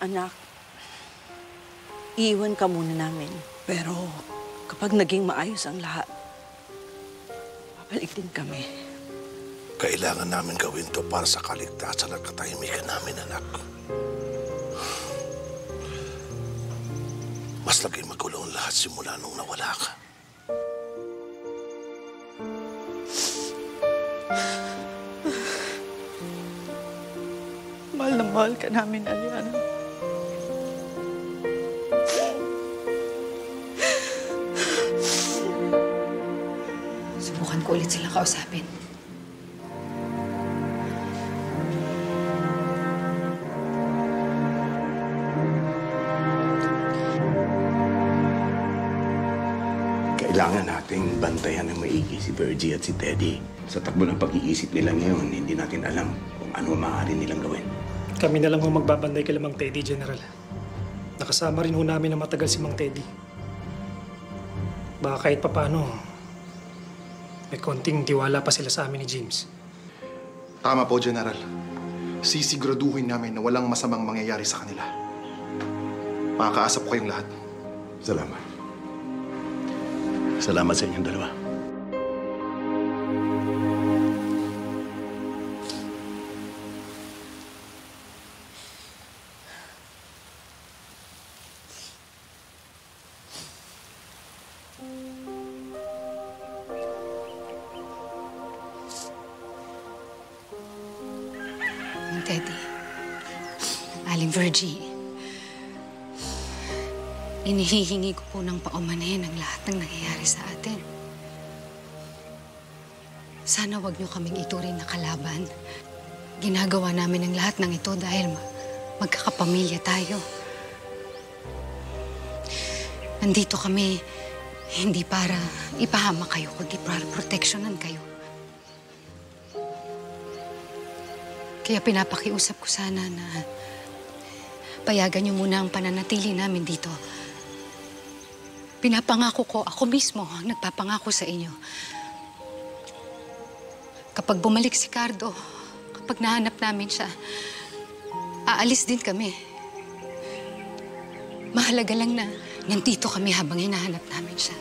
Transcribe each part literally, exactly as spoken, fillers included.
Anak, iiwan ka muna namin. Pero kapag naging maayos ang lahat, babalik din kami. Kailangan namin gawin to para sa kaligtasan at katahimikan namin, anak. Mas laging magulo ang lahat simula nung nawala ka. Mahal na mahal ka namin, Aliana. Subukan ko ulit silang kausapin. Kailangan nating bantayan ng maigi si Virgie at si Teddy. Sa takbo ng pag-iisip nila ngayon, hindi natin alam kung ano maaari nilang gawin. Kami na lang ho magbabantay kay Mang Teddy, General. Nakasama rin ho namin na matagal si Mang Teddy. Baka kahit papano, may konting tiwala pa sila sa amin ni James. Tama po, General. Sisiguraduhin namin na walang masamang mangyayari sa kanila. Makakaasa po kayong lahat. Salamat. Salamat sa inyong dalawa. Teddy, Aling Virgie, inihihingi ko po ng paumanhin ang lahat ng nangyayari sa atin. Sana wag niyo kaming ituring na kalaban. Ginagawa namin ang lahat ng ito dahil magkakapamilya tayo. Nandito kami hindi para ipahama kayo, kundi para proteksyonan kayo. Kaya pinapakiusap ko sana na payagan niyo muna ang pananatili namin dito. Pinapangako ko, ako mismo ang nagpapangako sa inyo. Kapag bumalik si Cardo, kapag nahanap namin siya, aalis din kami. Mahalaga lang na nandito kami habang hinahanap namin siya.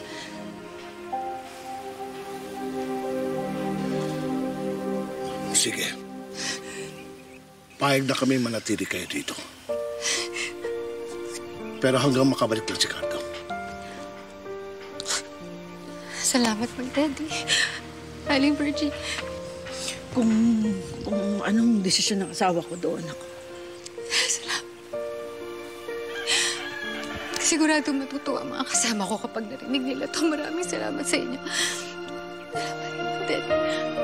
Sige. Payag na kami manatili kayo dito. Pero hanggang makabalik lang si Cardo. Salamat, Mang Teddy. Aling Virgie. Kung, kung anong desisyon ng asawa ko doon ako. Salamat. Sigurado matutuwa ang mga kasama ko kapag narinig nila ito. Maraming salamat sa inyo. Salamat, Mang Teddy.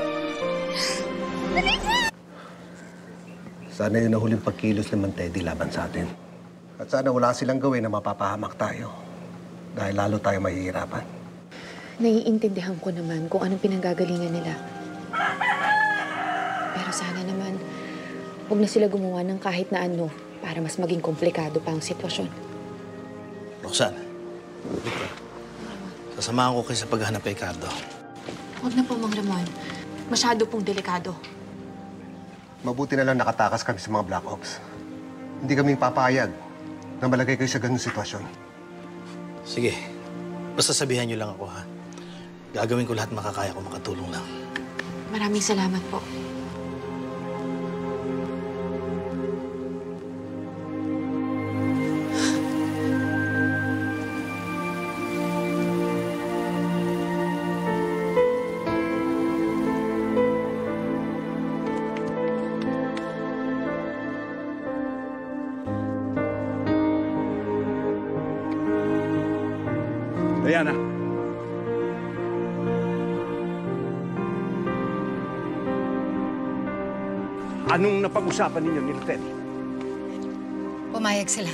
Sana yun na huling pagkilos ni Mang Teddy laban sa atin. At sana wala silang gawin na mapapahamak tayo. Dahil lalo tayo mahihirapan. Naiintindihan ko naman kung anong pinanggagalingan nila. Pero sana naman, huwag na sila gumawa ng kahit na ano para mas maging komplikado pa ang sitwasyon. Roxanne, dito. Sasamahan ko kayo sa paghahanap kay Cardo. Huwag na po, Mang Ramon. Masyado pong delikado. Mabuti na lang nakatakas kami sa mga Black Ops. Hindi kami papayag na malagay kayo sa ganung sitwasyon. Sige. Basta sabihan niyo lang ako, ha? Gagawin ko lahat makakaya ko makatulong lang. Maraming salamat po. Diana. Anong napag-usapan ninyo ni Teddy? Pumayag sila.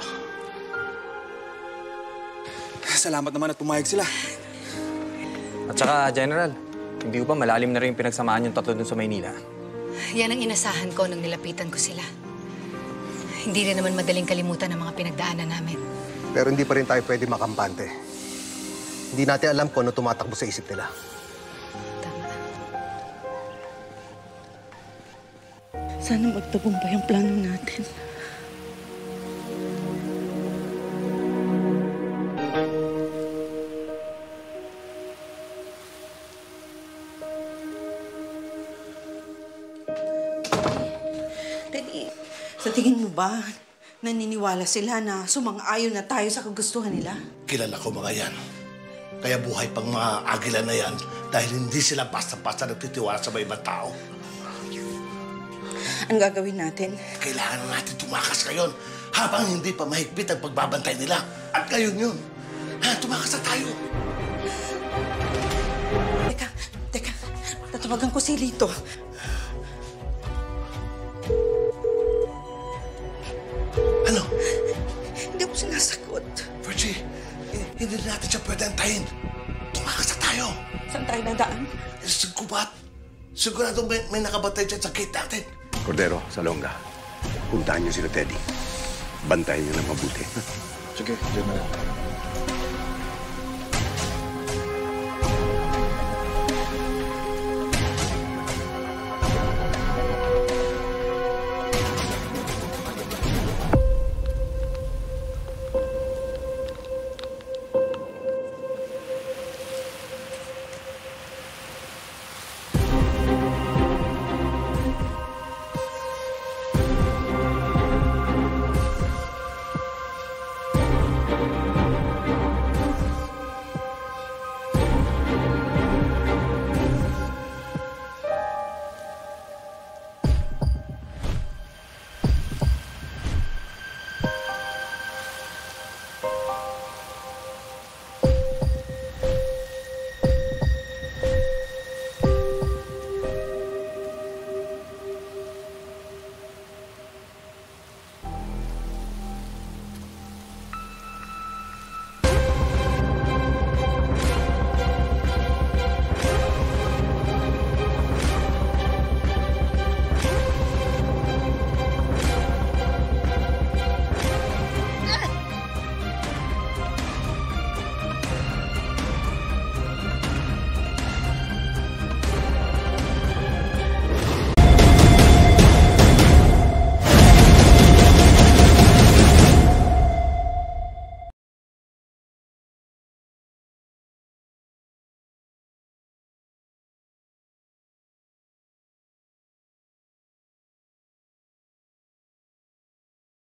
Salamat naman at pumayag sila. At saka, General, hindi ko ba malalim na rin yung pinagsamaan yung tatlo dun sa Maynila? Yan ang inasahan ko nung nilapitan ko sila. Hindi rin naman madaling kalimutan ang mga pinagdaanan namin. Pero hindi pa rin tayo pwede makampante. Hindi natin alam kung ano tumatakbo sa isip nila. Tama. Sana magtagumpay ang plano natin. Tingin mo ba, naniniwala sila na sumang-ayon na tayo sa kagustuhan nila? Kilala ko mga yan. Kaya buhay pang mga agila na yan dahil hindi sila basta-basta nagtitiwala sa mga ibang tao. Ang gagawin natin? Kailangan natin tumakas ngayon habang hindi pa mahigpit ang pagbabantay nila. At ngayon yun. Ha, tumakas na tayo. Teka, teka. Tatawagan ko si Lito. Ano? Hindi ako sinasagot. Virgie, eh, hindi natin siya pwede antayin. Tumakas na tayo. Saan tayo nadaan? Eh, sa gubat. Sigurado may, may nakabatay dyan sa gate natin. Cordero, Salonga, puntahan niyo sila Teddy. Bantayan niyo ng mabuti. Sige, General.